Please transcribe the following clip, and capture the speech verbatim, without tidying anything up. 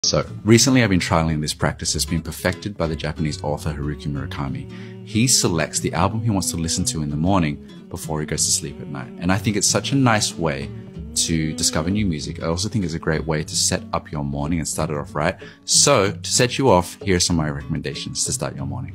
So, recently I've been trialing this practice that's been perfected by the Japanese author Haruki Murakami. He selects the album he wants to listen to in the morning before he goes to sleep at night. And I think it's such a nice way to discover new music. I also think it's a great way to set up your morning and start it off right. So, to set you off, here are some of my recommendations to start your morning.